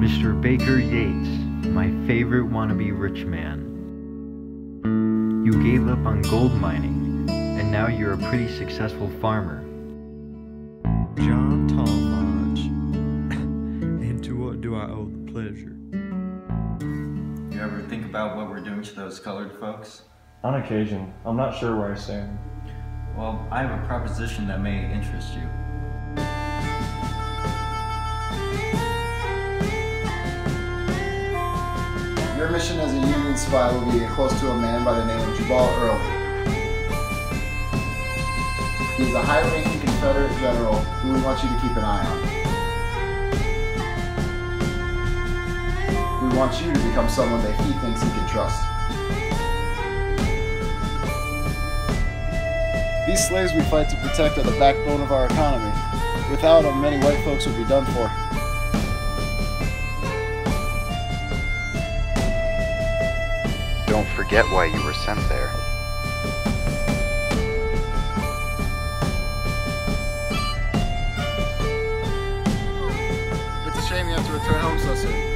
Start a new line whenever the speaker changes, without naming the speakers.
Mr. Baker Yates, my favorite wannabe rich man. You gave up on gold mining, and now you're a pretty successful farmer.
John Talmadge. And to what do I owe the pleasure?
You ever think about what we're doing to those colored folks?
On occasion. I'm not sure where I stand.
Well, I have a proposition that may interest you.
Your mission as a Union spy will be to get close to a man by the name of Jubal Early. He's a high-ranking Confederate general who we want you to keep an eye on. We want you to become someone that he thinks he can trust. These slaves we fight to protect are the backbone of our economy. Without them, many white folks would be done for.
Don't forget why you were sent there.
It's a shame you have to return home so soon.